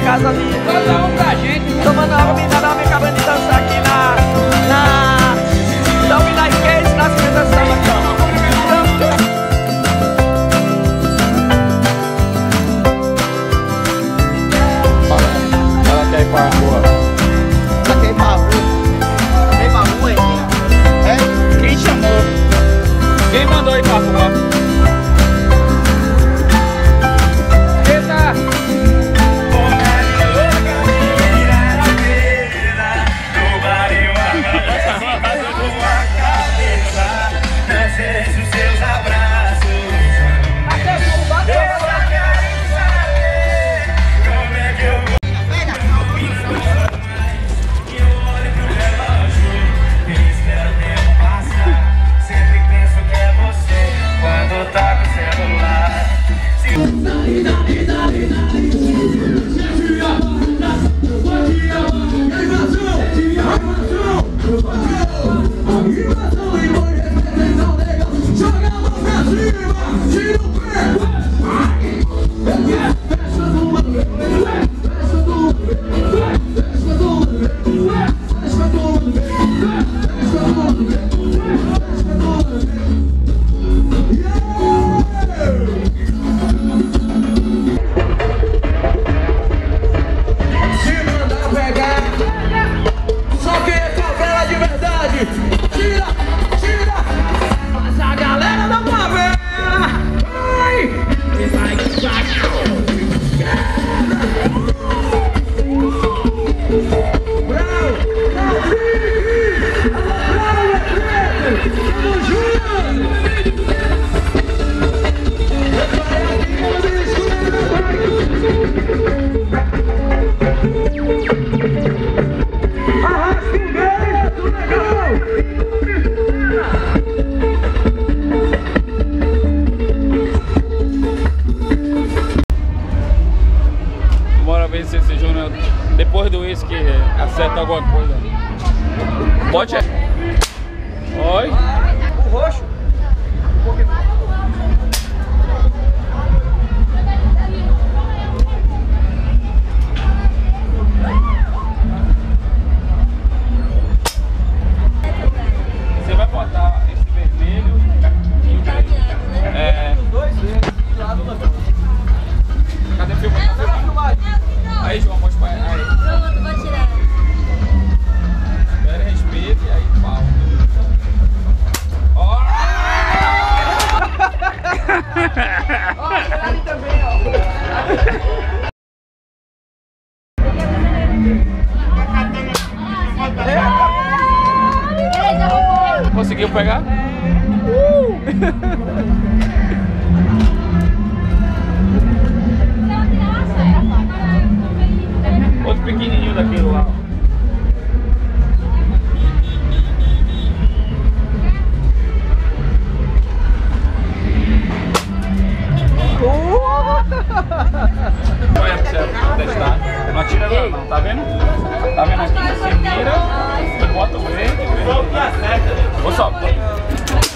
casa ali. Cada um pra gente. Tomando água, me dá uma acabando de dançar aqui Então me dá skate na apresentação aqui, ó. Ela quer ir pra rua. Ela quer ir pra rua. Quer ir pra rua, hein? É? Quem chamou? Quem mandou ir pra rua? Depois do uísque acerta alguma coisa. Pode? Oi? O roxo. Você vai botar esse vermelho e o preto. É. Os dois verdes de lado do outro. Cadê o filme? Aí, João, mostra pra ele. Pronto, vou tirar. Espera, respeita e aí, pau. Ó! Ó, ali também, ó. Conseguiu pegar? Outro pequenininho daquele lá. Olha pra você testar. Não atira não, tá vendo? Tá vendo aqui? Você mira, você bota o verde. Vou só.